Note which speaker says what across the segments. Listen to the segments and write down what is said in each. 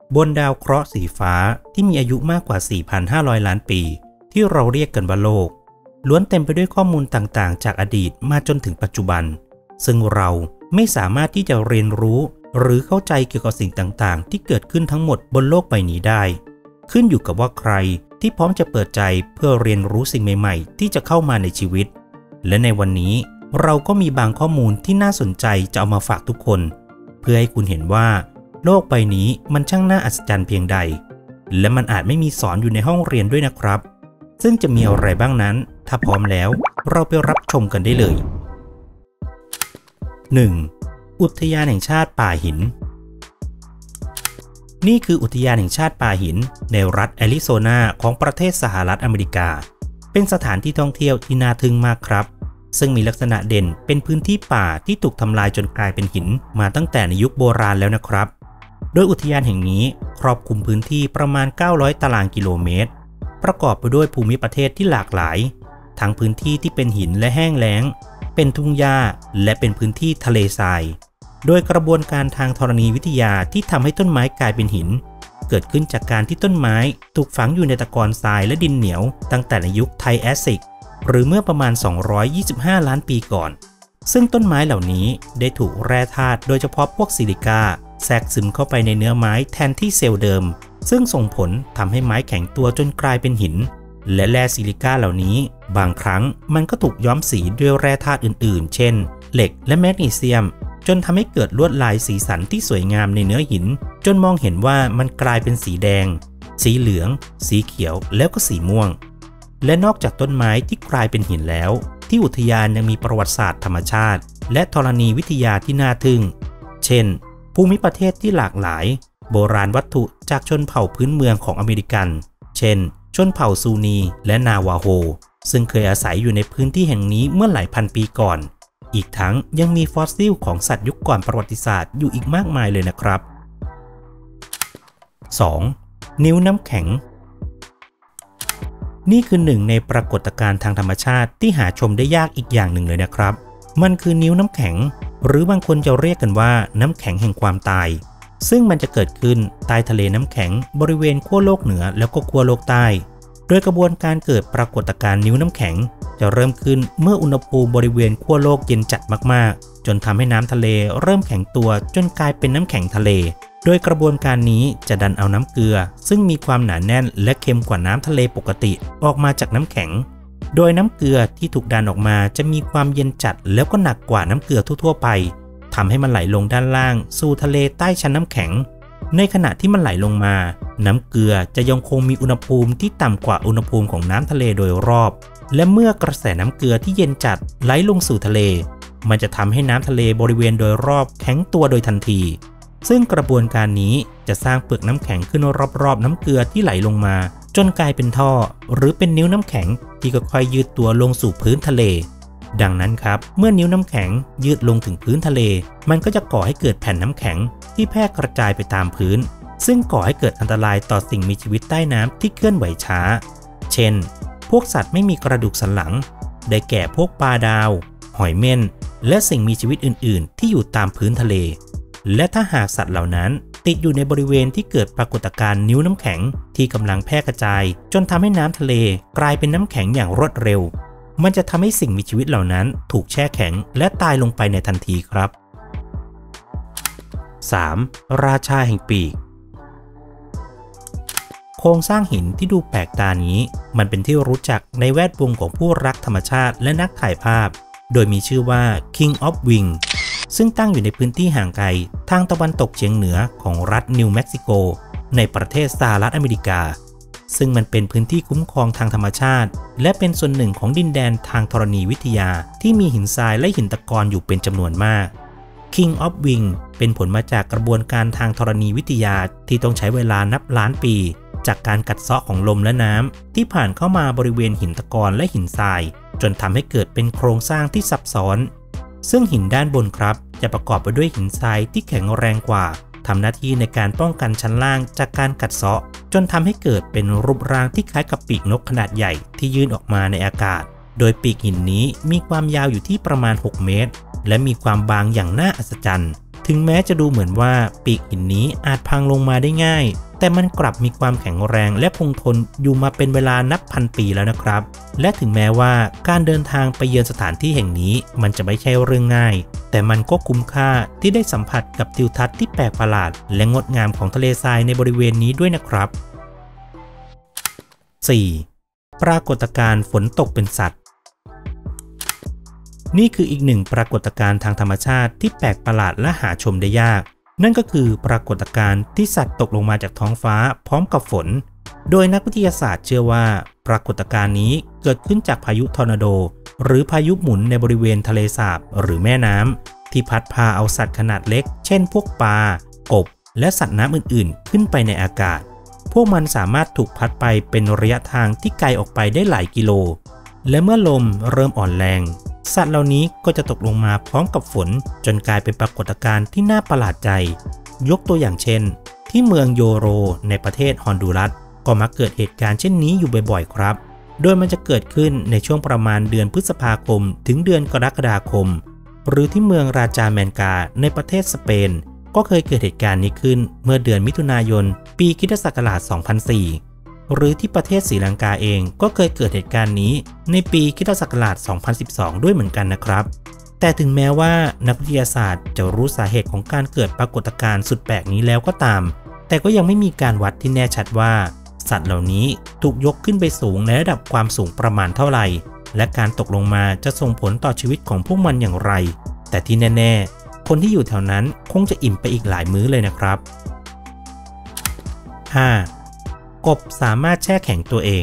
Speaker 1: บนดาวเคราะห์สีฟ้าที่มีอายุมากกว่า 4,500 ล้านปีที่เราเรียกกันว่าโลกล้วนเต็มไปด้วยข้อมูลต่างๆจากอดีตมาจนถึงปัจจุบันซึ่งเราไม่สามารถที่จะเรียนรู้หรือเข้าใจเกี่ยวกับสิ่งต่างๆที่เกิดขึ้นทั้งหมดบนโลกใบนี้ได้ขึ้นอยู่กับว่าใครที่พร้อมจะเปิดใจเพื่อเรียนรู้สิ่งใหม่ๆที่จะเข้ามาในชีวิตและในวันนี้เราก็มีบางข้อมูลที่น่าสนใจจะเอามาฝากทุกคนเพื่อให้คุณเห็นว่าโลกใบนี้มันช่างน่าอัศจรรย์เพียงใดและมันอาจไม่มีสอนอยู่ในห้องเรียนด้วยนะครับซึ่งจะมีอะไรบ้างนั้นถ้าพร้อมแล้วเราไปรับชมกันได้เลย 1. อุทยานแห่งชาติป่าหินนี่คืออุทยานแห่งชาติป่าหินในรัฐแอริโซนาของประเทศสหรัฐอเมริกาเป็นสถานที่ท่องเที่ยวที่น่าทึ่งมากครับซึ่งมีลักษณะเด่นเป็นพื้นที่ป่าที่ถูกทำลายจนกลายเป็นหินมาตั้งแต่ในยุคโบราณแล้วนะครับโดยอุทยานแห่งนี้ครอบคลุมพื้นที่ประมาณ900ตารางกิโลเมตรประกอบไปด้วยภูมิประเทศที่หลากหลายทั้งพื้นที่ที่เป็นหินและแห้งแล้งเป็นทุ่งหญ้าและเป็นพื้นที่ทะเลทรายโดยกระบวนการทางธรณีวิทยาที่ทำให้ต้นไม้กลายเป็นหินเกิดขึ้นจากการที่ต้นไม้ถูกฝังอยู่ในตะกอนทรายและดินเหนียวตั้งแต่ในยุคไทรแอสซิกหรือเมื่อประมาณ225ล้านปีก่อนซึ่งต้นไม้เหล่านี้ได้ถูกแร่ธาตุโดยเฉพาะพวกซิลิกาแทรกซึมเข้าไปในเนื้อไม้แทนที่เซลล์เดิมซึ่งส่งผลทำให้ไม้แข็งตัวจนกลายเป็นหินและแร่ซิลิกาเหล่านี้บางครั้งมันก็ถูกย้อมสีด้วยแร่ธาตุอื่นๆเช่นเหล็กและแมกนีเซียมจนทำให้เกิดลวดลายสีสันที่สวยงามในเนื้อหินจนมองเห็นว่ามันกลายเป็นสีแดงสีเหลืองสีเขียวแล้วก็สีม่วงและนอกจากต้นไม้ที่กลายเป็นหินแล้วที่อุทยานยังมีประวัติศาสตร์ธรรมชาติและธรณีวิทยาที่น่าทึ่งเช่นภูมิประเทศที่หลากหลายโบราณวัตถุจากชนเผ่าพื้นเมืองของอเมริกันเช่นชนเผ่าซูนีและนาวาโฮซึ่งเคยอาศัยอยู่ในพื้นที่แห่งนี้เมื่อหลายพันปีก่อนอีกทั้งยังมีฟอสซิลของสัตว์ยุคก่อนประวัติศาสตร์อยู่อีกมากมายเลยนะครับ 2. นิ้วน้ำแข็งนี่คือหนึ่งในปรากฏการณ์ทางธรรมชาติที่หาชมได้ยากอีกอย่างหนึ่งเลยนะครับมันคือนิ้วน้ำแข็งหรือบางคนจะเรียกกันว่าน้ำแข็งแห่งความตายซึ่งมันจะเกิดขึ้นใต้ทะเลน้ำแข็งบริเวณขั้วโลกเหนือแล้วก็ขั้วโลกใต้โดยกระบวนการเกิดปรากฏการณ์นิ้วน้ำแข็งจะเริ่มขึ้นเมื่ออุณหภูมิบริเวณขั้วโลกเย็นจัดมากๆจนทำให้น้ำทะเลเริ่มแข็งตัวจนกลายเป็นน้ำแข็งทะเลโดยกระบวนการนี้จะดันเอาน้ำเกลือซึ่งมีความหนาแน่นและเค็มกว่าน้ำทะเลปกติออกมาจากน้ำแข็งโดยน้ำเกลือที่ถูกดันออกมาจะมีความเย็นจัดแล้วก็หนักกว่าน้ำเกลือทั่วๆไปทำให้มันไหลลงด้านล่างสู่ทะเลใต้ชั้นน้ำแข็งในขณะที่มันไหลลงมาน้ำเกลือจะยังคงมีอุณหภูมิที่ต่ำกว่าอุณหภูมิของน้ำทะเลโดยรอบและเมื่อกระแสน้ำเกลือที่เย็นจัดไหลลงสู่ทะเลมันจะทำให้น้ำทะเลบริเวณโดยรอบแข็งตัวโดยทันทีซึ่งกระบวนการนี้จะสร้างเปลือกน้ำแข็งขึ้นรอบๆน้ำเกลือที่ไหลลงมาจนกลายเป็นท่อหรือเป็นนิ้วน้ำแข็งที่ค่อยๆยืดตัวลงสู่พื้นทะเลดังนั้นครับเมื่อนิ้วน้ำแข็งยืดลงถึงพื้นทะเลมันก็จะก่อให้เกิดแผ่นน้ำแข็งที่แพร่กระจายไปตามพื้นซึ่งก่อให้เกิดอันตรายต่อสิ่งมีชีวิตใต้น้ำที่เคลื่อนไหวช้าเช่นพวกสัตว์ไม่มีกระดูกสันหลังได้แก่พวกปลาดาวหอยเม่นและสิ่งมีชีวิตอื่นๆที่อยู่ตามพื้นทะเลและถ้าหากสัตว์เหล่านั้นติดอยู่ในบริเวณที่เกิดปรากฏการณ์นิ้วน้ำแข็งที่กำลังแพร่กระจายจนทำให้น้ำทะเลกลายเป็นน้ำแข็งอย่างรวดเร็วมันจะทำให้สิ่งมีชีวิตเหล่านั้นถูกแช่แข็งและตายลงไปในทันทีครับ 3. ราชาแห่งปีกโครงสร้างหินที่ดูแปลกตานี้มันเป็นที่รู้จักในแวดวงของผู้รักธรรมชาติและนักถ่ายภาพโดยมีชื่อว่า King of Wing ซึ่งตั้งอยู่ในพื้นที่ห่างไกลทางตะวันตกเฉียงเหนือของรัฐนิวเม็กซิโกในประเทศสหรัฐอเมริกาซึ่งมันเป็นพื้นที่คุ้มครองทางธรรมชาติและเป็นส่วนหนึ่งของดินแดนทางธรณีวิทยาที่มีหินทรายและหินตะกอนอยู่เป็นจำนวนมาก King of Wing เป็นผลมาจากกระบวนการทางธรณีวิทยาที่ต้องใช้เวลานับล้านปีจากการกัดเซาะของลมและน้ำที่ผ่านเข้ามาบริเวณหินตะกอนและหินทรายจนทำให้เกิดเป็นโครงสร้างที่ซับซ้อนซึ่งหินด้านบนครับจะประกอบไปด้วยหินทรายที่แข็งแรงกว่าทำหน้าที่ในการป้องกันชั้นล่างจากการกัดเซาะจนทำให้เกิดเป็นรูปร่างที่คล้ายกับปีกนกขนาดใหญ่ที่ยื่นออกมาในอากาศโดยปีกหินนี้มีความยาวอยู่ที่ประมาณ6 เมตรและมีความบางอย่างน่าอัศจรรย์แถถึงแม้จะดูเหมือนว่าปีกหินนี้อาจพังลงมาได้ง่ายแต่มันกลับมีความแข็งแรงและคงทนอยู่มาเป็นเวลานับพันปีแล้วนะครับและถึงแม้ว่าการเดินทางไปเยือนสถานที่แห่งนี้มันจะไม่ใช่เรื่องง่ายแต่มันก็คุ้มค่าที่ได้สัมผัสกับทิวทัศน์ที่แปลกประหลาดและงดงามของทะเลทรายในบริเวณนี้ด้วยนะครับ 4. ปรากฏการณ์ฝนตกเป็นสัตว์นี่คืออีกหนึ่งปรากฏการณ์ทางธรรมชาติที่แปลกประหลาดและหาชมได้ยากนั่นก็คือปรากฏการณ์ที่สัตว์ตกลงมาจากท้องฟ้าพร้อมกับฝนโดยนักวิทยาศาสตร์เชื่อว่าปรากฏการณ์นี้เกิดขึ้นจากพายุทอร์นาโดหรือพายุหมุนในบริเวณทะเลสาบหรือแม่น้ำที่พัดพาเอาสัตว์ขนาดเล็กเช่นพวกปลากบและสัตว์น้ำอื่นๆขึ้นไปในอากาศพวกมันสามารถถูกพัดไปเป็นระยะทางที่ไกลออกไปได้หลายกิโลและเมื่อลมเริ่มอ่อนแรงสัตว์เหล่านี้ก็จะตกลงมาพร้อมกับฝนจนกลายเป็นปรากฏการณ์ที่น่าประหลาดใจยกตัวอย่างเช่นที่เมืองโยโรในประเทศฮอนดูรัสก็มักเกิดเหตุการณ์เช่นนี้อยู่บ่อยๆครับโดยมันจะเกิดขึ้นในช่วงประมาณเดือนพฤษภาคมถึงเดือนกรกฎาคมหรือที่เมืองราจาแมนกาในประเทศสเปนก็เคยเกิดเหตุการณ์นี้ขึ้นเมื่อเดือนมิถุนายนปีค.ศ. 2004หรือที่ประเทศศรีลังกาเองก็เคยเกิดเหตุการณ์นี้ในปีค.ศ. 2012ด้วยเหมือนกันนะครับแต่ถึงแม้ว่านักวิทยาศาสตร์จะรู้สาเหตุของการเกิดปรากฏการณ์สุดแปลกนี้แล้วก็ตามแต่ก็ยังไม่มีการวัดที่แน่ชัดว่าสัตว์เหล่านี้ถูกยกขึ้นไปสูงในระดับความสูงประมาณเท่าไหร่และการตกลงมาจะส่งผลต่อชีวิตของพวกมันอย่างไรแต่ที่แน่ๆคนที่อยู่แถวนั้นคงจะอิ่มไปอีกหลายมื้อเลยนะครับ 5. กบสามารถแช่แข็งตัวเอง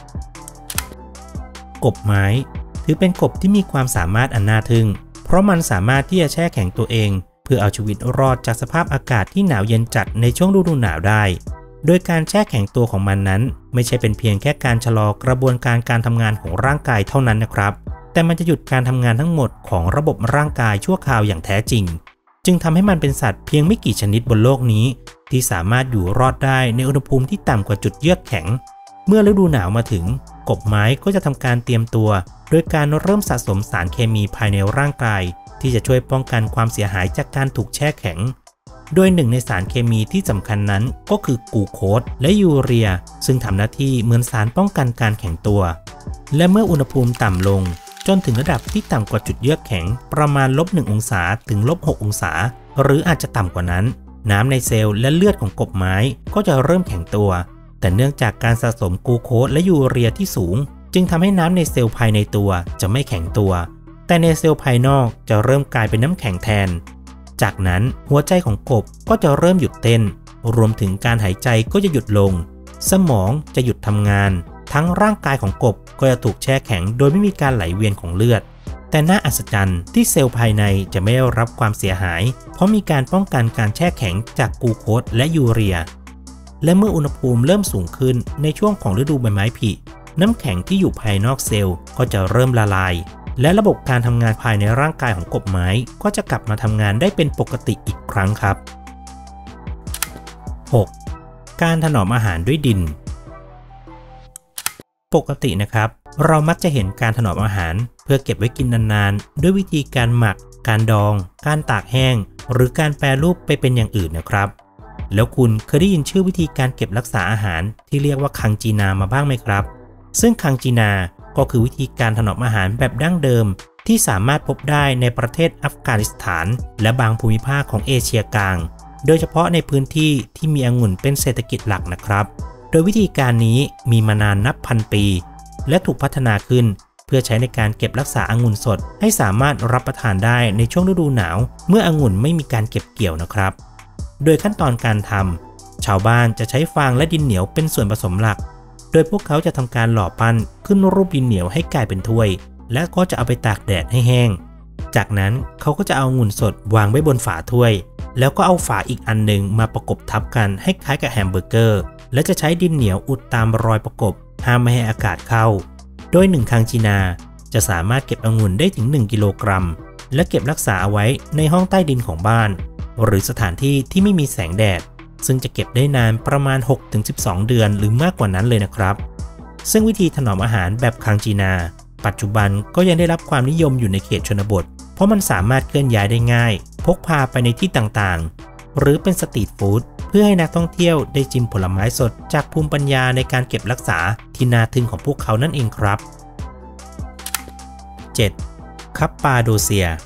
Speaker 1: กบไม้ถือเป็นกบที่มีความสามารถอันน่าทึ่งเพราะมันสามารถที่จะแช่แข็งตัวเองเพื่อเอาชีวิตรอดจากสภาพอากาศที่หนาวเย็นจัดในช่วงฤดูหนาวได้โดยการแช่แข็งตัวของมันนั้นไม่ใช่เป็นเพียงแค่การชะลอกระบวนการทำงานของร่างกายเท่านั้นนะครับแต่มันจะหยุดการทำงานทั้งหมดของระบบร่างกายชั่วคราวอย่างแท้จริงจึงทำให้มันเป็นสัตว์เพียงไม่กี่ชนิดบนโลกนี้ที่สามารถอยู่รอดได้ในอุณหภูมิที่ต่ำกว่าจุดเยือกแข็งเมื่อฤดูหนาวมาถึงกบไม้ก็จะทำการเตรียมตัวโดยการเริ่มสะสมสารเคมีภายในร่างกายที่จะช่วยป้องกันความเสียหายจากการถูกแช่แข็งโดยหนึ่งในสารเคมีที่สำคัญนั้นก็คือกลูโคสและยูเรียซึ่งทำหน้าที่เหมือนสารป้องกันการแข็งตัวและเมื่ออุณหภูมิต่ำลงจนถึงระดับที่ต่ำกว่าจุดเยือกแข็งประมาณ-1 องศาถึง-6 องศาหรืออาจจะต่ำกว่านั้นน้ำในเซลล์และเลือดของกบไม้ก็จะเริ่มแข็งตัวแต่เนื่องจากการสะสมกลูโคสและยูเรียที่สูงจึงทำให้น้ำในเซลล์ภายในตัวจะไม่แข็งตัวแต่ในเซลล์ภายนอกจะเริ่มกลายเป็นน้ำแข็งแทนจากนั้นหัวใจของกบก็จะเริ่มหยุดเต้นรวมถึงการหายใจก็จะหยุดลงสมองจะหยุดทำงานทั้งร่างกายของกบก็จะถูกแช่แข็งโดยไม่มีการไหลเวียนของเลือดแต่น่าอัศจรรย์ที่เซลล์ภายในจะไม่ได้รับความเสียหายเพราะมีการป้องกันการแช่แข็งจากกลูโคสและยูเรียและเมื่ออุณหภูมิเริ่มสูงขึ้นในช่วงของฤดูใบไม้ผลิน้ำแข็งที่อยู่ภายนอกเซลล์ก็จะเริ่มละลายและระบบการทำงานภายในร่างกายของกบไม้ก็จะกลับมาทำงานได้เป็นปกติอีกครั้งครับ 6. การถนอมอาหารด้วยดินปกตินะครับเรามักจะเห็นการถนอมอาหารเพื่อเก็บไว้กินนานๆด้วยวิธีการหมักการดองการตากแห้งหรือการแปรรูปไปเป็นอย่างอื่นนะครับแล้วคุณเคยได้ยินชื่อวิธีการเก็บรักษาอาหารที่เรียกว่าคังจีนามาบ้างไหมครับซึ่งคังจีนาก็คือวิธีการถนอมอาหารแบบดั้งเดิมที่สามารถพบได้ในประเทศอัฟกานิสถานและบางภูมิภาคของเอเชียกลางโดยเฉพาะในพื้นที่ที่มีองุ่นเป็นเศรษฐกิจหลักนะครับโดยวิธีการนี้มีมานานนับพันปีและถูกพัฒนาขึ้นเพื่อใช้ในการเก็บรักษาองุ่นสดให้สามารถรับประทานได้ในช่วงฤดูหนาวเมื่อองุ่นไม่มีการเก็บเกี่ยวนะครับโดยขั้นตอนการทำชาวบ้านจะใช้ฟางและดินเหนียวเป็นส่วนผสมหลักโดยพวกเขาจะทำการหล่อปั้นขึ้นรูปดินเหนียวให้กลายเป็นถ้วยและก็จะเอาไปตากแดดให้แห้งจากนั้นเขาก็จะเอาองุ่นสดวางไว้บนฝาถ้วยแล้วก็เอาฝาอีกอันหนึ่งมาประกบทับกันให้คล้ายกับแฮมเบอร์เกอร์และจะใช้ดินเหนียวอุดตามรอยประกบห้ามไม่ให้อากาศเข้าโดย1คังจีนาจะสามารถเก็บองุ่นได้ถึง1กิโลกรัมและเก็บรักษาเอาไว้ในห้องใต้ดินของบ้านหรือสถานที่ที่ไม่มีแสงแดดซึ่งจะเก็บได้นานประมาณ 6-12 เดือนหรือมากกว่านั้นเลยนะครับซึ่งวิธีถนอมอาหารแบบคังจีนาปัจจุบันก็ยังได้รับความนิยมอยู่ในเขตชนบทเพราะมันสามารถเคลื่อนย้ายได้ง่ายพกพาไปในที่ต่างๆหรือเป็นสตรีทฟู้ดเพื่อให้นักท่องเที่ยวได้ชิมผลไม้สดจากภูมิปัญญาในการเก็บรักษาที่น่าทึ่งของพวกเขานั่นเองครับ 7. คัปปาโดเซีย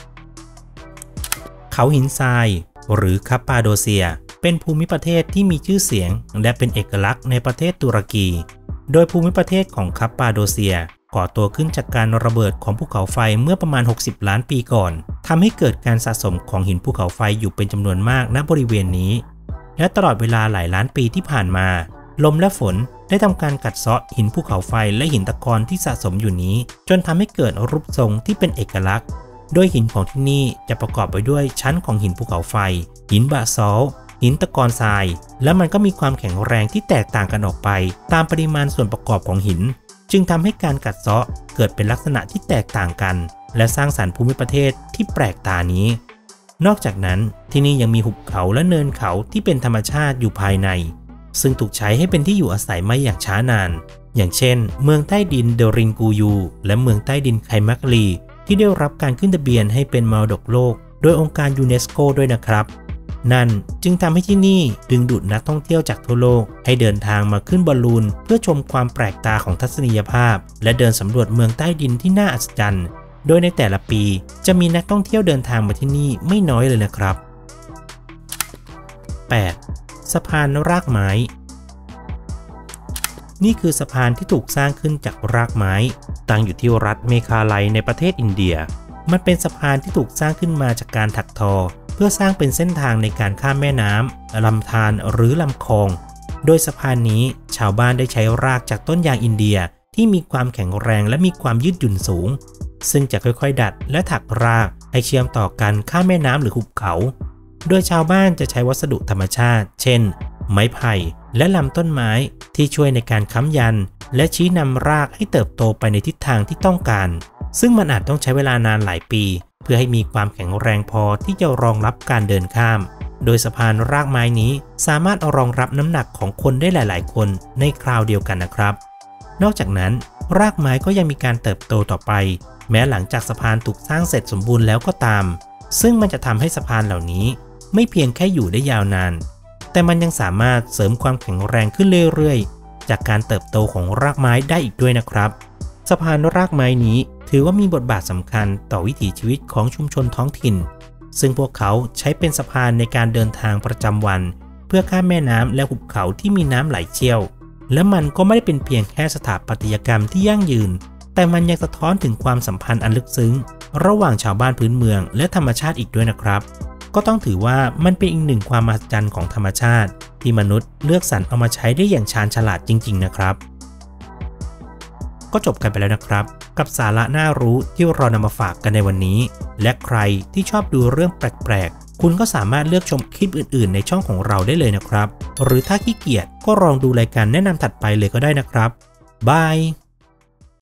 Speaker 1: เขาหินทรายหรือคัปปาโดเซียเป็นภูมิประเทศที่มีชื่อเสียงและเป็นเอกลักษณ์ในประเทศตุรกีโดยภูมิประเทศของคัปปาโดเซียก่อตัวขึ้นจากการระเบิดของภูเขาไฟเมื่อประมาณ60ล้านปีก่อนทำให้เกิดการสะสมของหินภูเขาไฟอยู่เป็นจำนวนมากณบริเวณนี้และตลอดเวลาหลายล้านปีที่ผ่านมาลมและฝนได้ทำการกัดเซาะหินภูเขาไฟและหินตะกอนที่สะสมอยู่นี้จนทำให้เกิดรูปทรงที่เป็นเอกลักษณ์โดยหินของที่นี่จะประกอบไปด้วยชั้นของหินภูเขาไฟหินบาซอลต์หินตะกอนทรายและมันก็มีความแข็งแรงที่แตกต่างกันออกไปตามปริมาณส่วนประกอบของหินจึงทำให้การกัดเซาะเกิดเป็นลักษณะที่แตกต่างกันและสร้างสรรค์ภูมิประเทศที่แปลกตานี้นอกจากนั้นที่นี่ยังมีหุบเขาและเนินเขาที่เป็นธรรมชาติอยู่ภายในซึ่งถูกใช้ให้เป็นที่อยู่อาศัยมาอย่างช้านานอย่างเช่นเมืองใต้ดินเดรินกูยูและเมืองใต้ดินไคมักลีที่ได้รับการขึ้นทะเบียนให้เป็นมรดกโลกโดยองค์การยูเนสโกด้วยนะครับนั่นจึงทำให้ที่นี่ดึงดูดนักท่องเที่ยวจากทั่วโลกให้เดินทางมาขึ้นบอลลูนเพื่อชมความแปลกตาของทัศนียภาพและเดินสำรวจเมืองใต้ดินที่น่าอัศจรรย์โดยในแต่ละปีจะมีนักท่องเที่ยวเดินทางมาที่นี่ไม่น้อยเลยนะครับ 8. สะพานรากไม้นี่คือสะพานที่ถูกสร้างขึ้นจากรากไม้ตั้งอยู่ที่รัฐเมฆาลัยในประเทศอินเดียมันเป็นสะพานที่ถูกสร้างขึ้นมาจากการถักทอเพื่อสร้างเป็นเส้นทางในการข้ามแม่น้ำลำธารหรือลำคลองโดยสะพานนี้ชาวบ้านได้ใช้รากจากต้นยางอินเดียที่มีความแข็งแรงและมีความยืดหยุ่นสูงซึ่งจะค่อยๆดัดและถักรากให้เชื่อมต่อกันข้ามแม่น้ำหรือหุบเขาโดยชาวบ้านจะใช้วัสดุธรรมชาติเช่นไม้ไผ่และลำต้นไม้ที่ช่วยในการค้ำยันและชี้นำรากให้เติบโตไปในทิศทางที่ต้องการซึ่งมันอาจต้องใช้เวลานานหลายปีเพื่อให้มีความแข็งแรงพอที่จะรองรับการเดินข้ามโดยสะพานรากไม้นี้สามารถรองรับน้ำหนักของคนได้หลายๆคนในคราวเดียวกันนะครับนอกจากนั้นรากไม้ก็ยังมีการเติบโตต่อไปแม้หลังจากสะพานถูกสร้างเสร็จสมบูรณ์แล้วก็ตามซึ่งมันจะทำให้สะพานเหล่านี้ไม่เพียงแค่อยู่ได้ยาวนานแต่มันยังสามารถเสริมความแข็งแรงขึ้นเรื่อยๆจากการเติบโตของรากไม้ได้อีกด้วยนะครับสะพานรากไม้นี้ถือว่ามีบทบาทสำคัญต่อวิถีชีวิตของชุมชนท้องถิ่นซึ่งพวกเขาใช้เป็นสะพานในการเดินทางประจำวันเพื่อข้ามแม่น้ำและหุบเขาที่มีน้ำไหลเชี่ยวและมันก็ไม่ได้เป็นเพียงแค่สถาปัตยกรรมที่ยั่งยืนแต่มันยังสะท้อนถึงความสัมพันธ์อันลึกซึ้งระหว่างชาวบ้านพื้นเมืองและธรรมชาติอีกด้วยนะครับก็ต้องถือว่ามันเป็นอีกหนึ่งความมหัศจรรย์ของธรรมชาติที่มนุษย์เลือกสรรเอามาใช้ได้อย่างชาญฉลาดจริงๆนะครับก็จบกันไปแล้วนะครับกับสาระน่ารู้ที่เรานำมาฝากกันในวันนี้และใครที่ชอบดูเรื่องแปลกๆคุณก็สามารถเลือกชมคลิปอื่นๆในช่องของเราได้เลยนะครับหรือถ้าขี้เกียจก็ลองดูรายการแนะนำถัดไปเลยก็ได้นะครับบาย